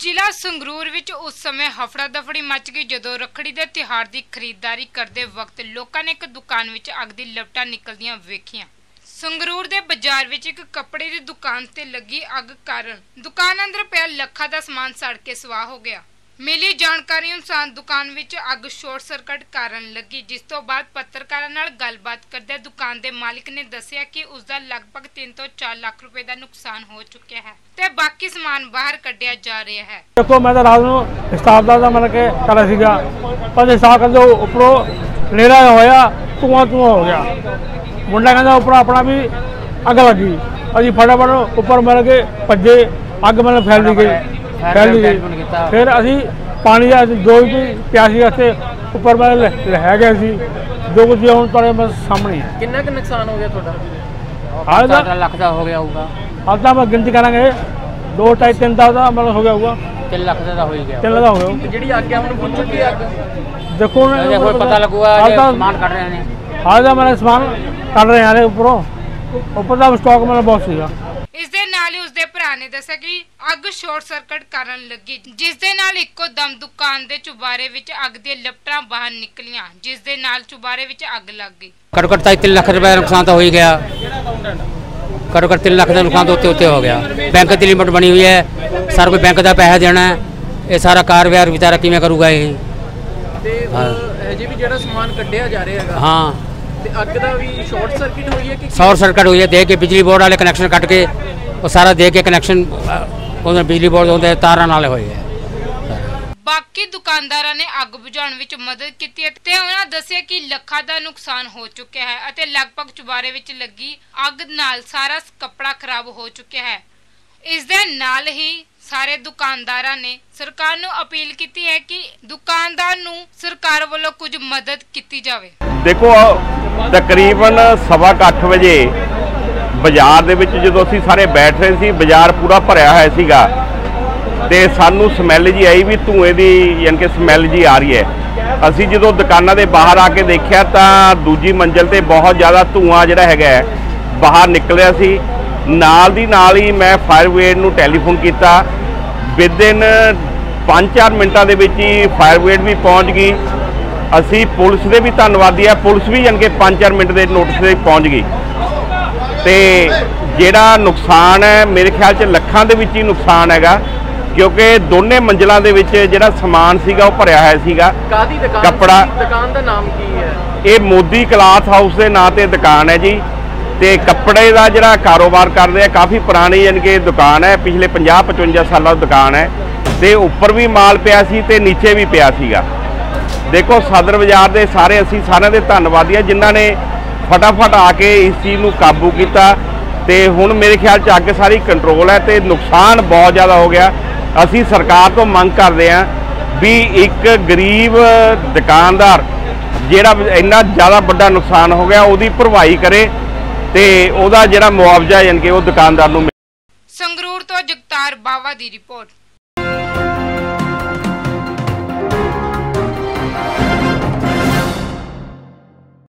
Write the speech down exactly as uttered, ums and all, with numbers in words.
ਜ਼ਿਲ੍ਹਾ ਸੰਗਰੂਰ ਵਿੱਚ ਉਸ ਸਮੇਂ ਹਫੜਾ ਦਫੜੀ ਮਚ ਗਈ ਜਦੋਂ ਰੱਖੜੀ ਦੇ ਤਿਉਹਾਰ ਦੀ ਖਰੀਦਦਾਰੀ ਕਰਦੇ ਵਕਤ ਲੋਕਾਂ ਨੇ ਇੱਕ ਦੁਕਾਨ ਵਿੱਚ ਅੱਗ ਦੀ ਲਪਟਾਂ ਨਿਕਲਦੀਆਂ ਵੇਖੀਆਂ। ਸੰਗਰੂਰ ਦੇ ਬਾਜ਼ਾਰ ਵਿੱਚ ਇੱਕ ਕੱਪੜੇ ਦੀ ਦੁਕਾਨ ਤੇ ਲੱਗੀ ਅੱਗ ਕਾਰਨ ਦੁਕਾਨ ਅੰਦਰ ਪਿਆ ਲੱਖਾਂ ਦਾ ਸਮਾਨ ਸੜ ਕੇ ਸਵਾਹ ਹੋ ਗਿਆ। ਮਿਲੀ ਜਾਣਕਾਰੀ ਅਨੁਸਾਰ ਦੁਕਾਨ ਵਿੱਚ ਅੱਗ ਸ਼ਾਰਟ ਸਰਕਟ ਕਾਰਨ ਲੱਗੀ, ਜਿਸ ਤੋਂ ਬਾਅਦ ਪੱਤਰਕਾਰਾਂ ਨਾਲ ਗੱਲਬਾਤ ਕਰਦੇ ਦੁਕਾਨ ਦੇ ਮਾਲਕ ਨੇ ਦੱਸਿਆ ਕਿ ਉਸ ਦਾ ਲਗਭਗ ਤਿੰਨ ਤੋਂ ਚਾਰ ਲੱਖ ਰੁਪਏ ਦਾ ਨੁਕਸਾਨ ਹੋ ਚੁੱਕਿਆ ਹੈ ਤੇ ਬਾਕੀ ਸਮਾਨ ਬਾਹਰ ਕੱਢਿਆ ਜਾ ਰਿਹਾ ਹੈ। देखो मैं तो रात में स्टाफ का मतलब के करा सीगा पर स्टाफ कर उपरों लेरा होया धुआं धुआं हो गया। मुंडा कहता उपर अपना भी अग लगी, अभी फटाफट उपर मिल के भजे अग मतलब फैल दी गई फैल दी गई। फिर असी पानी का जो भी प्यासी वास्ते उपर मैं लै गए सी जो कुछ हम तुहाडे बस सामने है। कितना का नुकसान हो गया थोड़ा? हाल तो लाख का हो गया होगा। हाल तो मैं गिनती करांगे दो ढाई तीन का मतलब हो गया होगा। तीन लाख का हो गया। तीन लाख हो गया। ਜਿਹੜੀ ਅੱਗ ਹੁਣ ਪਹੁੰਚ ਚੁੱਕੀ ਹੈ ਅੱਗ देखो देखो पता लगूगा सामान काट रहे हैं। हाल तो मैंने सामान काट रहे हैं उपरों उपर का स्टॉक मतलब बहुत सीगा। ਇਸ ਦੇ ਨਾਲ ਹੀ ਉਸਦੇ ਭਰਾ ਨੇ ਦੱਸਿਆ ਕਿ ਅੱਗ ਸ਼ਾਰਟ ਸਰਕਟ ਕਾਰਨ ਲੱਗੀ, ਜਿਸ ਦੇ ਨਾਲ ਇੱਕੋ ਦਮ ਦੁਕਾਨ ਦੇ ਚੁਬਾਰੇ ਵਿੱਚ ਅੱਗ ਦੀਆਂ ਲਪਟਾਂ ਬਾਹਰ ਨਿਕਲੀਆਂ, ਜਿਸ ਦੇ ਨਾਲ ਚੁਬਾਰੇ ਵਿੱਚ ਅੱਗ ਲੱਗ ਗਈ। ਘੱਟੋ ਘੱਟ तीन लाख रुपए नुकसान तो हो ही गया। घट्टो घट्ट तीन लाख का नुकसान तो उत्ते उत्ते हो गया। बैंक की लिमिट बनी हुई है, सारा कोई बैंक का पैसा देना है, ये सारा कार व्यार बेचारा किवें करूगा ये। हजे भी जिहड़ा समान कढ़िया जा रहा है हाँ अग दा भी शॉर्ट सर्किट हुई है कि शॉर्ट सर्किट हुई है। दे के बिजली बोर्ड वाले कनैक्शन कट के वो सारा दे के कनैक्शन बिजली बोर्ड होंगे तारा नाल होई है। ਬਾਕੀ ਦੁਕਾਨਦਾਰਾਂ ਨੇ ਅੱਗ ਬੁਝਾਉਣ ਵਿੱਚ ਮਦਦ ਕੀਤੀ ਤੇ ਉਹਨਾਂ ਦੱਸਿਆ ਕਿ ਲੱਖਾਂ ਦਾ ਨੁਕਸਾਨ ਹੋ ਚੁੱਕਿਆ ਹੈ ਅਤੇ ਲਗਭਗ ਚੁਬਾਰੇ ਵਿੱਚ ਲੱਗੀ ਅੱਗ ਨਾਲ ਸਾਰਾ ਕੱਪੜਾ ਖਰਾਬ ਹੋ ਚੁੱਕਿਆ ਹੈ। ਇਸ ਦੇ ਨਾਲ ਹੀ ਸਾਰੇ ਦੁਕਾਨਦਾਰਾਂ ਨੇ ਸਰਕਾਰ ਨੂੰ ਅਪੀਲ ਕੀਤੀ ਹੈ ਕਿ ਦੁਕਾਨਦਾਰ ਨੂੰ ਸਰਕਾਰ ਵੱਲੋਂ ਕੁਝ ਮਦਦ ਕੀਤੀ ਜਾਵੇ। ਦੇਖੋ ਤਕਰੀਬਨ ਸਵਾ ਕੁ ਅੱਠ ਵਜੇ ਬਾਜ਼ਾਰ ਦੇ ਵਿੱਚ ਜਦੋਂ ਅਸੀਂ ਸਾਰੇ ਬੈਠ ਰਹੇ ਸੀ, ਬਾਜ਼ਾਰ ਪੂਰਾ ਭਰਿਆ ਹੋਇਆ ਸੀਗਾ ਤੇ ਸਾਨੂੰ ਸਮੈਲ ਜੀ ਆਈ ਵੀ ਧੂਏ ਦੀ, ਯਾਨੀ ਕਿ ਸਮੈਲ ਜੀ ਆ ਰਹੀ ਹੈ। ਅਸੀਂ ਜਦੋਂ ਦੁਕਾਨਾਂ ਦੇ ਬਾਹਰ ਆ ਕੇ ਦੇਖਿਆ ਤਾਂ ਦੂਜੀ ਮੰਜ਼ਲ ਤੇ ਬਹੁਤ ਜ਼ਿਆਦਾ ਧੂਆਂ ਜਿਹੜਾ ਹੈਗਾ ਬਾਹਰ ਨਿਕਲ ਰਿਹਾ ਸੀ। ਨਾਲ ਦੀ ਨਾਲ ਹੀ ਮੈਂ ਫਾਇਰ ਬ੍ਰਿਗੇਡ ਨੂੰ ਟੈਲੀਫੋਨ ਕੀਤਾ। ਵਿਦਿਨ ਪੰਜ ਚਾਰ ਮਿੰਟਾਂ ਦੇ ਵਿੱਚ ਹੀ ਫਾਇਰ ਬ੍ਰਿਗੇਡ ਵੀ ਪਹੁੰਚ ਗਈ। ਅਸੀਂ ਪੁਲਿਸ ਦੇ ਵੀ ਧੰਨਵਾਦੀ ਆ, ਪੁਲਿਸ ਵੀ ਯਾਨੀ ਕਿ ਪੰਜ ਚਾਰ ਮਿੰਟ ਦੇ ਨੋਟਿਸ ਤੇ ਪਹੁੰਚ ਗਈ ਤੇ ਜਿਹੜਾ ਨੁਕਸਾਨ ਹੈ ਮੇਰੇ ਖਿਆਲ 'ਚ ਲੱਖਾਂ ਦੇ ਵਿੱਚ ਹੀ ਨੁਕਸਾਨ ਹੈਗਾ, क्योंकि दोने मंजिलों के विच जिहड़ा समान सीगा वो भरिया है सीगा। कादी दुकान कपड़ा दुकान का नाम की है? ये मोदी क्लॉथ हाउस के नाम से दुकान है जी। ते कपड़े का जिहड़ा कारोबार करते हैं, काफ़ी पुरानी यानी कि दुकान है, पिछले पचास पचवंजा सालों दुकान है। ते उपर भी माल पिया सी ते नीचे भी पिया सीगा। देखो सदर बाजार के सारे असीं सारिਆਂ ਦੇ ਧੰਨਵਾਦੀ ਆ जिन्हां ने फटाफट आके इस चीज़ नूं काबू किया ते हुण मेरे ख्याल च अग सारी कंट्रोल है ते नुकसान बहुत ज़्यादा हो गया। ਅਸੀਂ ਸਰਕਾਰ ਤੋਂ ਮੰਗ ਕਰਦੇ ਹਾਂ ਵੀ ਇੱਕ ਗਰੀਬ ਦੁਕਾਨਦਾਰ ਜਿਹੜਾ ਇੰਨਾ ਜ਼ਿਆਦਾ ਵੱਡਾ ਨੁਕਸਾਨ ਹੋ ਗਿਆ ਉਹਦੀ ਭਰਵਾਈ ਕਰੇ ਤੇ ਉਹਦਾ ਜਿਹੜਾ ਮੁਆਵਜ਼ਾ ਯਾਨੀ ਕਿ ਉਹ ਦੁਕਾਨਦਾਰ ਨੂੰ। ਸੰਗਰੂਰ ਤੋਂ ਜਗਤਾਰ ਬਾਵਾ ਦੀ ਰਿਪੋਰਟ।